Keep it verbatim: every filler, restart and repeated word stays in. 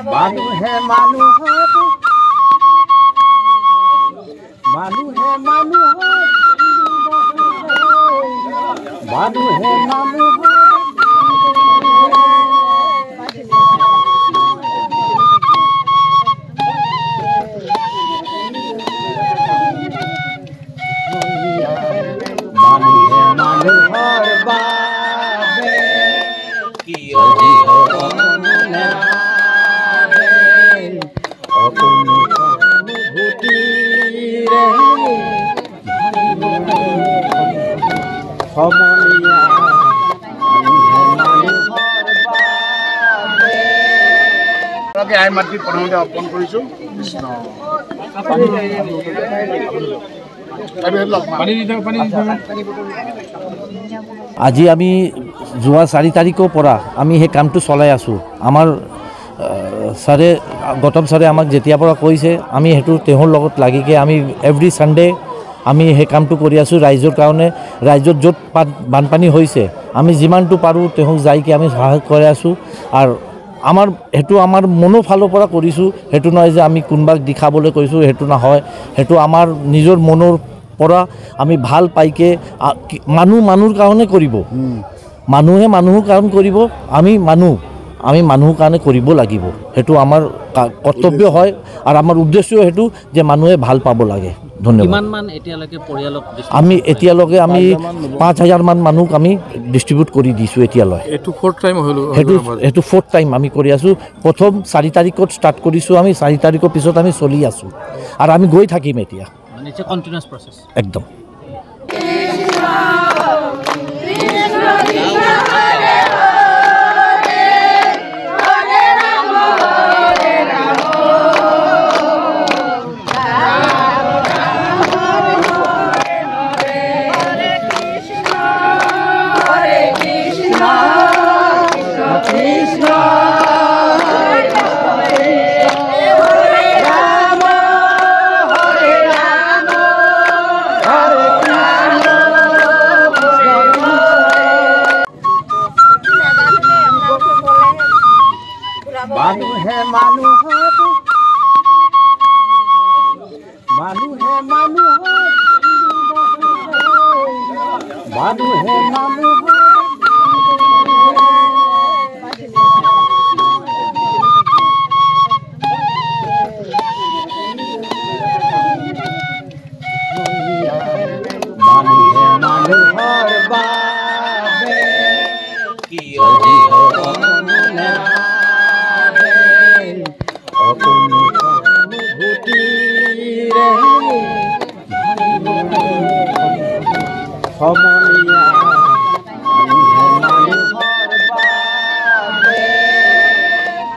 মানুহে মানুহক মানুহে মানুহক মানুহে মানুহক মানুহে মানুহৰ বাবে কিয় অকণো অনুভূতিৰে সমনীয়া মানুহে মানুহৰ বাবে আই মাতৃ প্ৰথমতে অৰ্পণ কৰিছোঁ কৃষ্ণ আজি আমি যোৱা চাৰি তাৰিখৰ পৰা আমি সেই কামটো চলাই আছোঁ। আমাৰ ছাৰে গৌতম ছাৰে আমাক যেতিয়াৰ পৰা কৈছে আমি সেইটো তেওঁৰ লগত লাগিকে আমি এভৰি ছানডে আমি সেই কামটো কৰি আছোঁ ৰাইজৰ কাৰণে। ৰাইজত য'ত বানপানী হৈছে আমি যিমানটো পাৰোঁ তেওঁক যাইকে আমি সহায় কৰি আছোঁ। আৰু আমাৰ সেইটো আমাৰ মনৰ ফালৰ পৰা কৰিছোঁ, সেইটো নহয় যে আমি কোনোবাক দেখাবলৈ কৰিছোঁ, সেইটো নহয়। সেইটো আমাৰ নিজৰ মনৰ পৰা আমি ভাল পাইকে মানুহ মানুহৰ কাৰণে কৰিব, মানুহে মানুহৰ কাৰণে কৰিব। আমি মানুহ আমি মানুহৰ কাৰণে কৰিব লাগিব, সেইটো আমাৰ কৰ্তব্য হয়। আৰু আমাৰ উদ্দেশ্য সেইটো যে মানুহে ভাল পাব লাগে। ধন্যবাদ। আমি এতিয়ালৈকে আমি পাঁচ হাজাৰ মান মানুহক আমি ডিষ্ট্ৰিবিউট কৰি দিছোঁ এতিয়ালৈ। এইটো ফ'ৰ্থ টাইম হ'ল সেইটো সেইটো ফ'ৰ্থ টাইম আমি কৰি আছোঁ। প্ৰথম চাৰি তাৰিখত ষ্টাৰ্ট কৰিছোঁ, আমি চাৰি তাৰিখৰ পিছত আমি চলি আছোঁ আৰু আমি গৈ থাকিম এতিয়া একদম। মানুহে মানুহক মানুহে মানুহক মানুহে মানুহক মানুহে মানুহৰ বাবে কিয় অকণো অনুভূতিৰে সমনীয়া